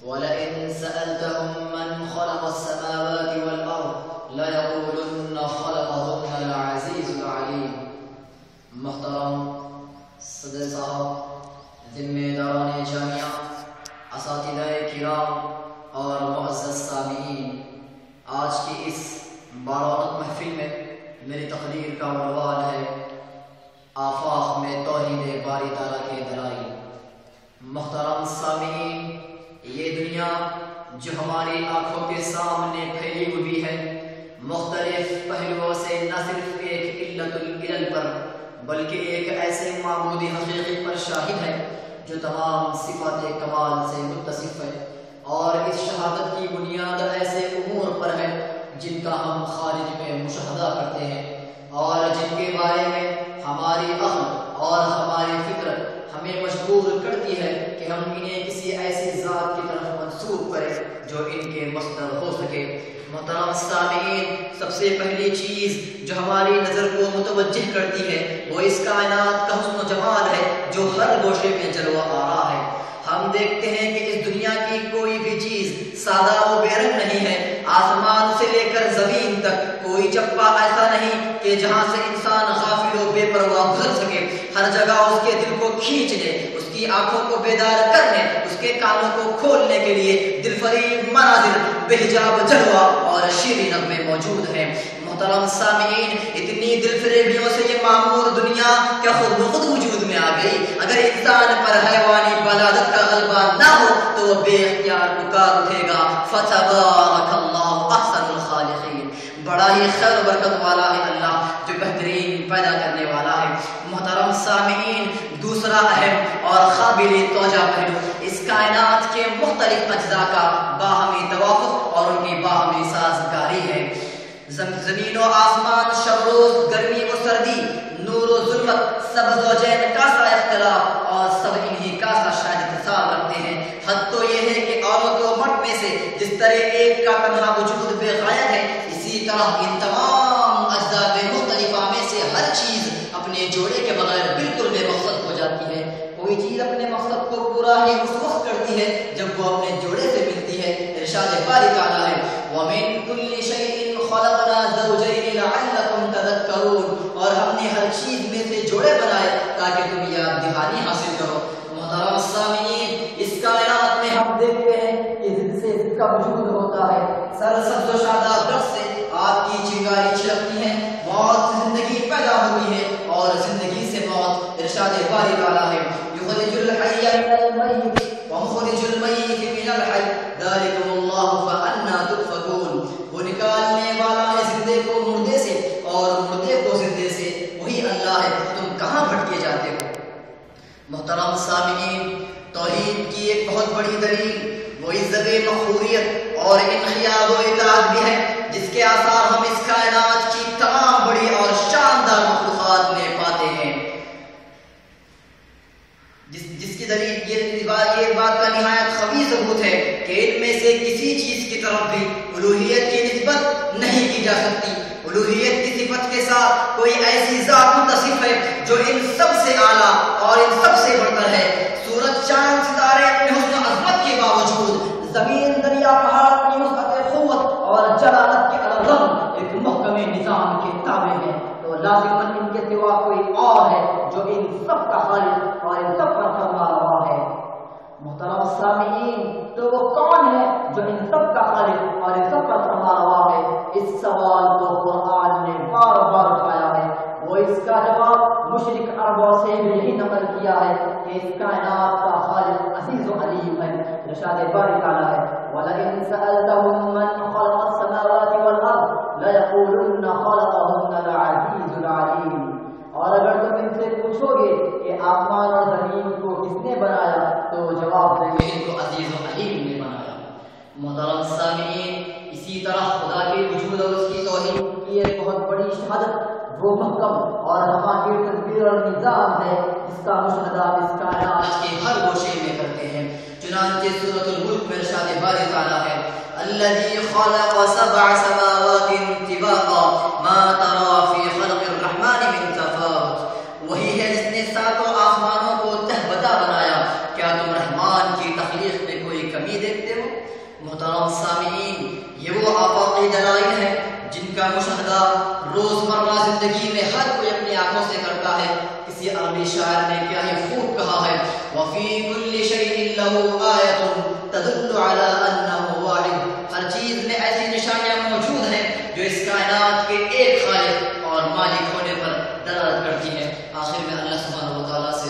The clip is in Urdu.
وَلَئِن سَأَلْتَهُم مَّنْ خَلَقَ السَّمَاوَاتِ وَالْأَرْضَ لَيَقُولُنَّ خَلَقَهُنَّ الْعَزِيزُ الْعَلِيمُ۔ محترم صدر صاحب، ذمہ داران جامعہ، اساتذہ کرام اور معزز سامعین، آج کی اس بارونق محفل میں میری تقریر کا عنوان ہے آفاق میں توحید باری تعالیٰ کے دلائل۔ محترم سامعین، یہ دنیا جو ہماری آنکھوں کے سامنے پھیلی ہوئی ہے، مختلف پہلوؤں سے نہ صرف ایک علت العلل پر بلکہ ایک ایسے معبودی حقیقی پر شاہد ہے جو تمام صفات کمال سے متصف ہے، اور اس شہادت کی بنیاد ایسے امور پر ہے جن کا ہم خارج میں مشاہدہ کرتے ہیں اور جن کے بارے میں ہماری عقل اور ہماری فطرت ہمیں مجبور کرتی ہے کہ ہم انہیں کسی ایسی ذات کی طرف منسوب کریں جو ان کے مصدر ہو سکے۔ محترم سامعین، سب سے پہلی چیز جو ہماری نظر کو متوجہ کرتی ہے وہ اس کائنات کا حسن و جمال ہے جو ہر گوشے میں جلوہ آرا ہے۔ ہم دیکھتے ہیں کہ اس دنیا کی کوئی بھی چیز سادہ و بے رنگ نہیں ہے۔ آسمان سے لے کر زمین تک کوئی چپا ایسا نہیں کہ جہاں سے انسان غافل و بے پرواہ گزر سکے۔ ہر جگہ اس کے دل کو کھینچنے، اس کی آنکھوں کو بیدار کرنے، اس کے کانوں کو کھولنے کے لیے دل فریب مناظر، بے حجاب جلوہ اور شیریں نغمے موجود ہیں۔ محترم سامعین، اتنی دل فریبیوں سے یہ معمور دنیا کیا خود بخود وجود میں آ گئی؟ اگر انسان پر حیوانی بلادت کا غلبہ نہ ہو تو وہ بے اختیار پکار اٹھے گا، فتبارک اللہ احسن الخالقین۔ بڑا ہی خیر و برکت والا ہے اللہ جو بہترین پیدا کرنے والا ہے۔ محترم سامعین، دوسرا اہم اور قابل توجہ پہلو اس کائنات کے مختلف اجزاء کا باہمی توافق اور ان کی باہمی سازگاری ہے۔ زمین و آسمان، شب روز، گرمی و سردی، نور و ظلمت، سب زوجین کا سا اختلاف اور سب انہی کا سا شاید اتصال رکھتے ہیں۔ حد تو یہ ہے کہ عورت و مرد میں سے جس طرح ایک کا تنہا وجود بے غایت ہے، اسی طرح ان تمام اجزاء مختلفہ میں سے ہر چیز اپنے جوڑے کے بغیر بالکل بے مقصد ہو جاتی ہے۔ کوئی چیز اپنے مقصد کو پورا ہی اس وقت کرتی ہے جب وہ اپنے جوڑے سے ملتی ہے۔ ارشاد باری تعالیٰ ہے وَمِن كُلِّ شَيْءٍ خَلَقْنَا زَوْجَيْنِ لَعَلَّكُمْ تَذَكَّرُونَ، اور ہم نے ہر چیز میں سے جوڑے بنائے تاکہ تم یاد دہانی حاصل کرو۔ محترم سامعین، اس کائنات میں ہم دیکھتے ہیں کہ ضد سے ضد کا وجود ہوتا ہے۔ سرسبز و شاداب درخت سے آگ کی چنگاری چھڑکتی ہے، موت سے زندگی پیدا ہوئی ہے اور زندگی سے موت۔ ارشاد باری تعالیٰ ہے یخرج الحی من المیت ومخرج المیت من الحی ذلکم اللہ فأنا تؤفکون۔ وہ نکالنے والا ہے زندے کو مردے سے اور مردے کو زندے سے، وہی اللہ ہے، تم کہاں بھٹکے جاتے ہو؟ محترم سامعین، توحید کی ایک بہت بڑی دلیل وہ عزت مخوریت اور انقیاد و اطاعت بھی ہے جس کے آثار ہم اس کائنات کی تمام بڑی اور شاندار مخلوقات میں پاتے ہیں۔ جس کی دلیل یہ بات کا نہایت قوی ثبوت ہے کہ ان میں سے کسی چیز کی طرف بھی الوہیت کی نسبت نہیں کی جا سکتی۔ الوہیت کی صفت کے ساتھ کوئی ایسی ذات متصف ہے جو ان سب سے اعلیٰ اور ان سب سے بڑھتر ہے۔ سورج، چاند، ستارے اپنے حسن و عظمت کے باوجود، زمین، دریا، پہاڑ اپنی وسعت قوت اور جلالت کے الرغم ایک محکم نظام کے تابع ہیں، تو لازماً ان کے سوا کوئی اور ہے جو ان سب کا خالق اور ان سب پر فرما روا ہے۔ محترم سامعین، تو وہ کون ہے جو ان سب کا خالق اور ان سب پر فرما روا ہے؟ اس سوال کو قرآن نے بار بار اٹھایا ہے۔ وہ اس کا جواب مشرق عربوں سے بھی یہی نقل کیا ہے کہ اس کائنات کا خالق عزیز و علیم ہے۔ ارشاد باری تعالیٰ ہے وَلَئِن سَأَلْتَهُم مَّنْ خَلَقَ السَّمَاوَاتِ وَالْأَرْضَ لَيَقُولُنَّ خَلَقَهُنَّ الْعَزِيزُ الْعَلِيمُ۔ اور اگر تم ان سے پوچھو گے کہ آسمان اور زمین کو کس نے بنایا تو جواب دیں گے ان کو عزیز و علیم نے بنایا۔ محترم سامعین، اسی طرح خدا کے وجود اور اس کی توحید کی ایک بہت بڑی شہادت وہ محکم اور ہماری تدبیر اور نظام ہے جس کا مشاہدہ اس کائنات کے ہر گوشے میں کرتے ہیں۔ چنانچہ سورۃ الملک میں ارشاد باری تعالیٰ ہے الذی خلق سبع سماوات طباقا ما ترى فی خلق الرحمن من تفاوت۔ وہی ہے جس نے ساتوں آسمانوں کو تہبتا بنایا، کیا تم رحمان کی تخلیق میں کوئی کمی دیکھتے ہو؟ محترم سامعین، یہ وہ آفاقی دلائل ہیں جن کا مشاہدہ روزمرہ زندگی میں ہر کوئی اپنی آنکھوں سے کرتا ہے۔ کسی عربی شاعر نے کیا ہی خوب کہا ہے، وَفِي كُلِّ شَيْءٍ لَهُ آیَةٌ تَدُلُّ عَلَىٰ أَنَّهُ وَاحِدٌ۔ ہر چیز میں ایسی نشانیاں موجود ہیں جو اس کائنات کے ایک خالق اور مالک ہونے پر دلالت کرتی ہیں۔ آخر میں اللہ سبحانہ و تعالیٰ سے